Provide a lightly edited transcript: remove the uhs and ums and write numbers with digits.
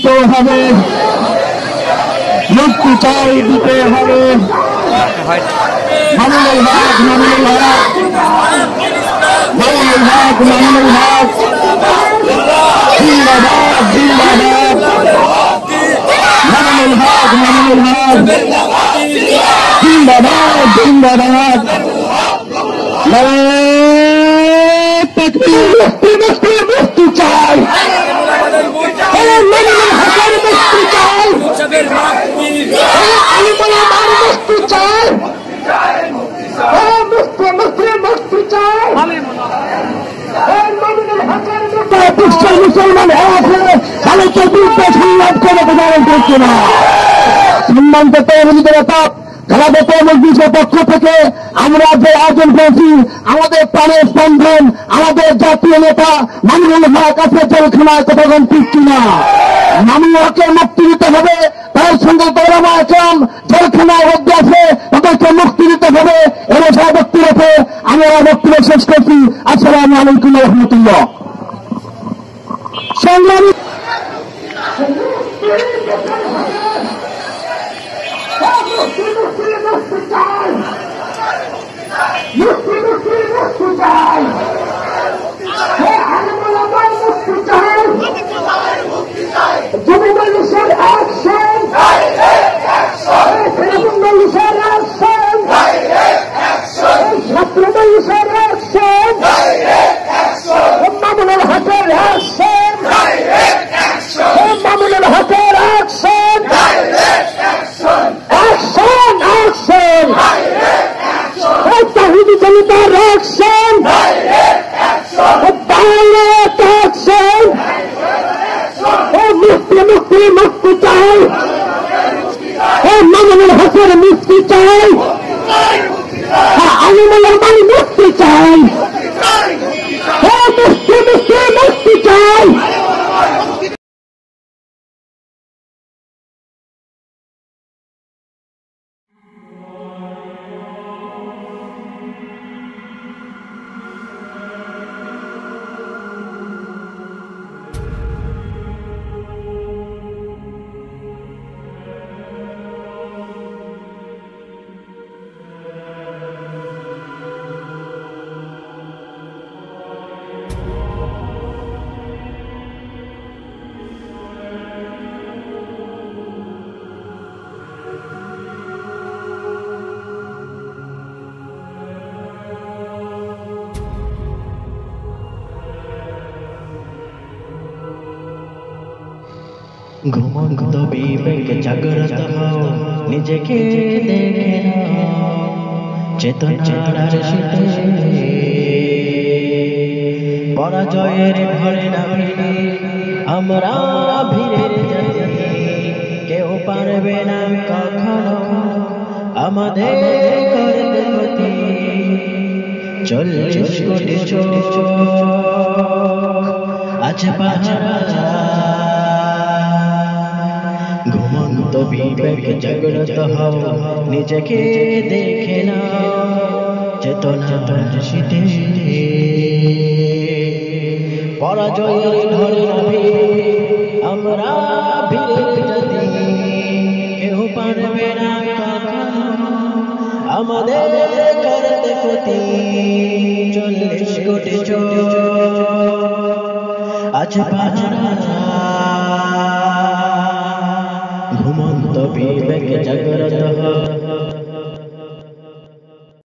দিতে হবে, মুক্তি চাই দিতে হবে। মামুনুল হক, মামুনুল হক, মামুনুল হক, মামুনুল হক, জিন্দাবাদ জিন্দাবাদ। মামুনুল হক, মামুনুল হক, জিন্দাবাদ জিন্দাবাদ। মুক্তি মুক্তি মুক্তি চাই, মামুনুল হকের মুক্তি চাই, আলিমুলামার মুক্তি চাই, মুক্তি মুক্তি মুক্তি চাই। বিশ্বের মুসলমান আছে ভারতের বিরুদ্ধে সংগ্রাম করে প্রচারণ করছে না। সম্মানিত খেলাধুলা মজলিসের পক্ষ থেকে আমরা যে আয়োজন করেছি, আমাদের প্রাণের স্পন্দন, আমাদের জাতীয় নেতা মামুনুল হক আছে জেলখানায়, কতক্ষণ ঠিক কিনা? মামুনুল হকের মুক্তি দিতে হবে, তার সঙ্গে দৌড়ামা একরাম জেলখানায় রোদ্দ আছে, তাদেরকে মুক্তি দিতে হবে। এবং সব বক্তব্য রেখে আমি আমার বক্তব্য শেষ করছি। আসসালামু আলাইকুম রহমতুল্লাহ। সংগ্রামী মামুনুল হকের অ্যাকশন, মামুনুল হকের অ্যাকশন, অ্যাকশন অ্যাকশন, তাহিদি জনতার অ্যাকশন, ডাইরেক্ট অ্যাকশন। মুক্তি মুক্তি মুক্তি চাই, মামুনুল হকের মুক্তি চাই, আলিমুলামার মুক্তি চাই, মুক্তি মুক্তি মুক্তি চাই। ঘুমন্ত বিবেক জাগ্রত হও, নিজেকে দেখে নাও চেতনার আরশিতে। পরাজয়ের ঘরে নামি আমরা ভিড়ের জাতি, কেউ পারবে না কখনো আমাদের করতে ক্ষতি। 40 কোটি চোখ আছে পাহারা, ঘুমন্ত বিবেক জাগ্রত হও, নিজেকে দেখে নাও চেতনার আরশিতে। পরাজয়ের ঘরে নামি আমরা ভিড়ের জাতি, কেউ পারবে না কখনো আমাদের করতে ক্ষতি। 40 কোটি চোখ আছে পাহারা, ঘুমন্ত বিবেক জাগ্রত